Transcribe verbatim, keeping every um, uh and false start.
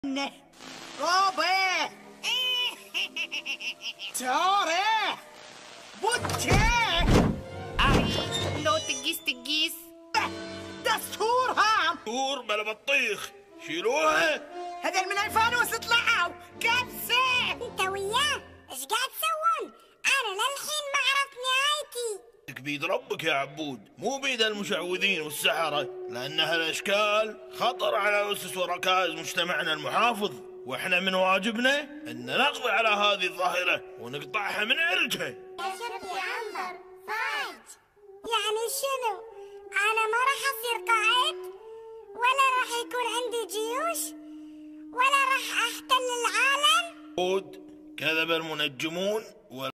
روبي توري بوتشي اي لو تقيس تقيس دستورها دستور بلا بطيخ شيلوها. هذا من الفانوس طلعوا كبسة. انت وياه ايش قاعد تسوون؟ انا للحين ما عرفت نهايتي. بيد ربك يا عبود، مو بيد المشعوذين والسحرة، لأن هالأشكال خطر على أسس وركائز مجتمعنا المحافظ، وإحنا من واجبنا أن نقضي على هذه الظاهرة ونقطعها من عرجها. يا شوف يا عنبر فايت، يعني شنو؟ أنا ما راح أصير قائد، ولا راح يكون عندي جيوش، ولا راح أحتل العالم؟ عبود، كذب المنجمون.